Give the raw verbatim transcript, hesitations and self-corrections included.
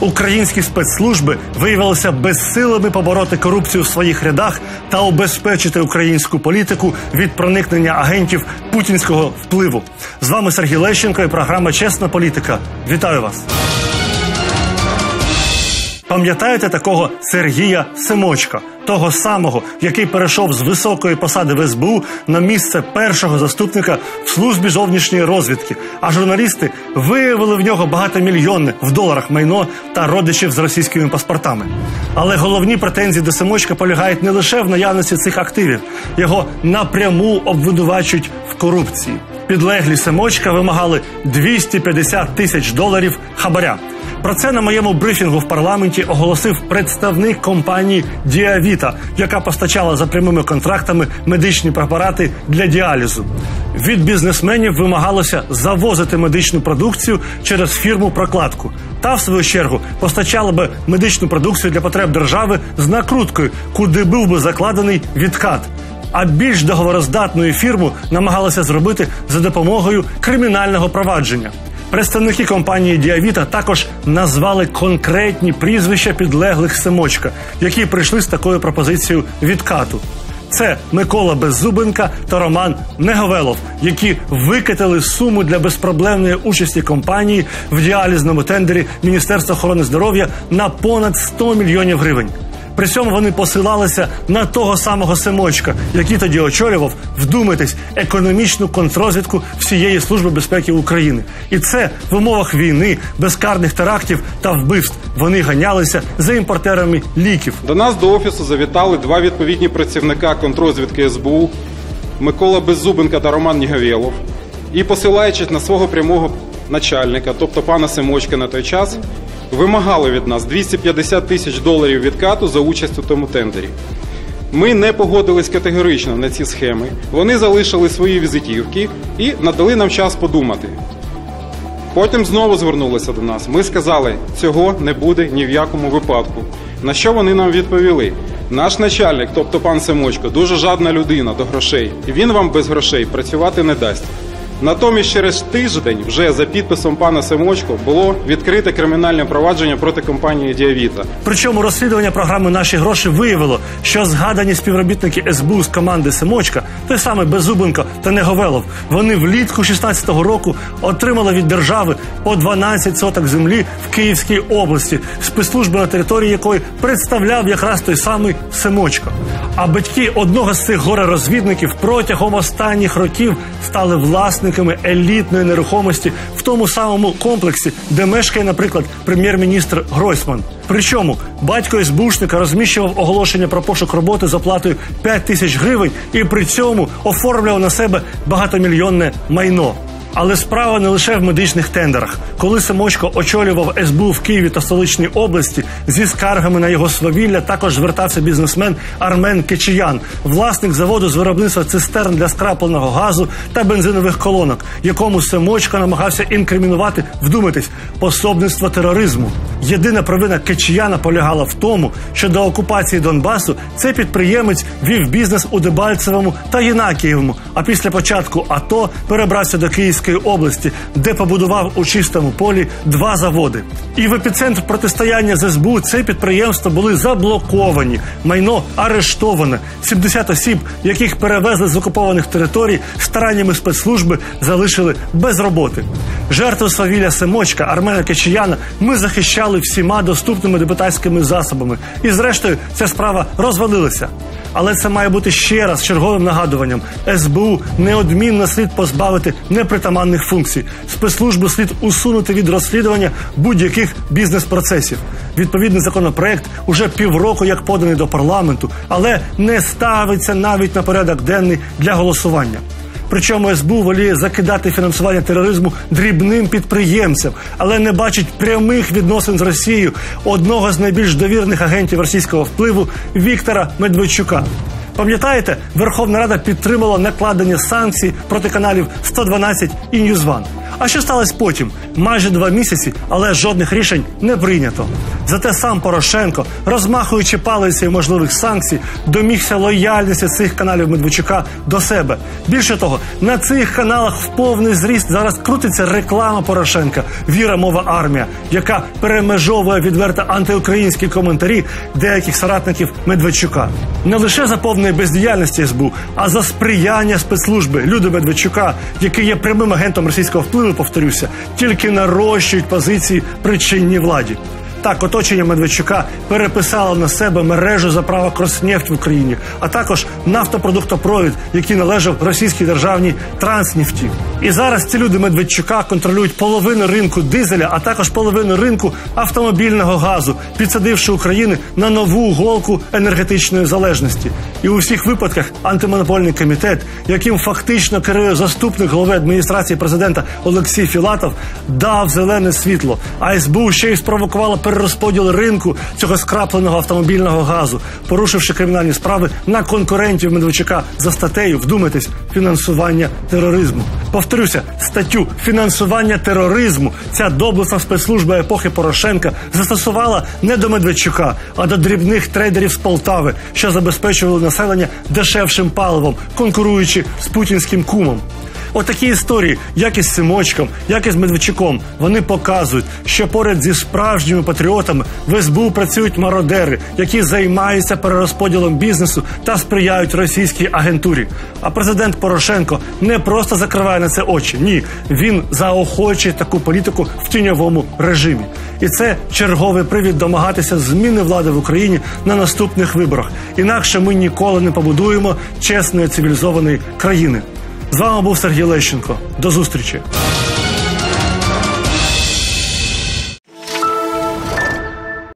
Українські спецслужби виявилися безсилими побороти корупцію в своїх рядах та убезпечити українську політику від проникнення агентів путінського впливу. З вами Сергій Лещенко і програма «Чесна політика». Вітаю вас! Пам'ятаєте такого Сергія Семочка? Того самого, який перейшов з високої посади в ес бе у на місце першого заступника в службі зовнішньої розвідки. А журналісти виявили в нього багатомільйонне в доларах майно та родичів з російськими паспортами. Але головні претензії до Семочка полягають не лише в наявності цих активів. Його напряму обвинувачують в корупції. Підлеглі Семочка вимагали двісті п'ятдесят тисяч доларів хабаря. Про це на моєму брифінгу в парламенті оголосив представник компанії «Діавіта», яка постачала за прямими контрактами медичні препарати для діалізу. Від бізнесменів вимагалося завозити медичну продукцію через фірму-прокладку. Та, в свою чергу, постачала би медичну продукцію для потреб держави з накруткою, куди був би закладений відкат. А більш договороздатну фірму намагалися зробити за допомогою кримінального провадження. Представники компанії «Діавіта» також назвали конкретні прізвища підлеглих Семочка, які прийшли з такою пропозицією відкату. Це Микола Беззубенка та Роман Неговелов, які викатили суму для безпроблемної участі компанії в діалізному тендері Міністерства охорони здоров'я на понад сто мільйонів гривень. При цьому вони посилалися на того самого Семочка, який тоді очолював, вдумайтесь, економічну контррозвідку всієї Служби безпеки України. І це в умовах війни, безкарних терактів та вбивств. Вони ганялися за імпортерами ліків. До нас до офісу завітали два відповідні працівника контррозвідки ес бе у Микола Беззубенка та Роман Неговелов. І посилаючись на свого прямого начальника, тобто пана Семочка на той час, вимагали від нас двісті п'ятдесят тисяч доларів відкату за участь у тому тендері. Ми не погодились категорично на ці схеми. Вони залишили свої візитівки і надали нам час подумати. Потім знову звернулися до нас. Ми сказали, цього не буде ні в якому випадку. На що вони нам відповіли? Наш начальник, тобто пан Семочко, дуже жадна людина до грошей. І він вам без грошей працювати не дасть. Натомість через тиждень вже за підписом пана Семочко було відкрите кримінальне провадження проти компанії «Діавіта». Причому розслідування програми «Наші гроші» виявило, що згадані співробітники ес бе у з команди Семочка, той самий Беззубенко та Неговелов, вони влітку шістнадцятого року отримали від держави по дванадцять соток землі в Київській області, спецслужби, на території якої представляв якраз той самий Семочко. А батьки одного з цих горе-розвідників протягом останніх років стали власниками елітної нерухомості в тому самому комплексі, де мешкає, наприклад, прем'єр-міністр Гройсман. Причому батько ес бе ушника розміщував оголошення про пошук роботи з оплатою п'ять тисяч гривень і при цьому оформлював на себе багатомільйонне майно. Але справа не лише в медичних тендерах. Коли Семочко очолював ес бе у в Києві та столичній області, зі скаргами на його свавілля також звертався бізнесмен Армен Кечіян, власник заводу з виробництва цистерн для скрапленого газу та бензинових колонок, якому Семочко намагався інкримінувати, вдумайтесь, пособництво тероризму. Єдина провина Кечіяна полягала в тому, що до окупації Донбасу цей підприємець вів бізнес у Дебальцевому та Єнакієвому, а після початку АТО перебрався до Київської області, де побудував у чистому полі два заводи. І в епіцентр протистояння з ес бе у це підприємства були заблоковані, майно арештоване. сімдесят осіб, яких перевезли з окупованих територій, стараннями спецслужби залишили без роботи. Жертву свавілля Семочка, Армена Кечіяна, ми захищали всіма доступними депутатськими засобами. І зрештою ця справа розвалилася. Але це має бути ще раз черговим нагадуванням. ес бе у неодмінно слід позбавити непритаманних функцій. Спецслужбу слід усунути від розслідування будь-яких бізнес-процесів. Відповідний законопроект уже півроку як поданий до парламенту, але не ставиться навіть на порядок денний для голосування. Причому ес бе у воліє закидати фінансування тероризму дрібним підприємцям, але не бачить прямих відносин з Росією одного з найбільш довірених агентів російського впливу Віктора Медведчука. Пам'ятаєте, Верховна Рада підтримала накладення санкцій проти каналів сто дванадцять і Ньюзван. А що сталося потім? Майже два місяці, але жодних рішень не прийнято. Зате сам Порошенко, розмахуючи палицею можливих санкцій, домігся лояльності цих каналів Медведчука до себе. Більше того, на цих каналах в повний зріст зараз крутиться реклама Порошенка «Віра, мова, армія», яка перемежовує відверто антиукраїнські коментарі деяких соратників Медведчука. Не лише за повної бездіяльності ес бе у, а за сприяння спецслужби люди Медведчука, який є прямим агентом російського впливу, повторюся, тільки нарощують позиції при чинній владі. Так, оточення Медведчука переписало на себе мережу заправок «Роснефть» в Україні, а також нафтопродуктопровід, який належав російській державній «Транснефті». І зараз ці люди Медведчука контролюють половину ринку дизеля, а також половину ринку автомобільного газу, підсадивши Україну на нову голку енергетичної залежності. І у всіх випадках антимонопольний комітет, яким фактично керує заступник голови адміністрації президента Олексій Філатов, дав зелене світло, а ес бе у ще й спровокувало перерозподіл ринку цього скрапленого автомобільного газу, порушивши кримінальні справи на конкурентів Медведчука за статтею, вдумайтесь, фінансування тероризму. Повторюся, статтю «Фінансування тероризму» ця доблесна спецслужба епохи Порошенка застосувала не до Медведчука, а до дрібних трейдерів з Полтави, що забезпечували населення дешевшим паливом, конкуруючи з путінським кумом. Отакі історії, як із Семочком, як із Медведчуком, вони показують, що поряд зі справжніми патріотами в ес бе у працюють мародери, які займаються перерозподілом бізнесу та сприяють російській агентурі. А президент Порошенко не просто закриває на це очі, ні, він заохочує таку політику в тіньовому режимі. І це черговий привід домагатися зміни влади в Україні на наступних виборах. Інакше ми ніколи не побудуємо чесної цивілізованої країни. З вами був Сергій Лещенко. До зустрічі.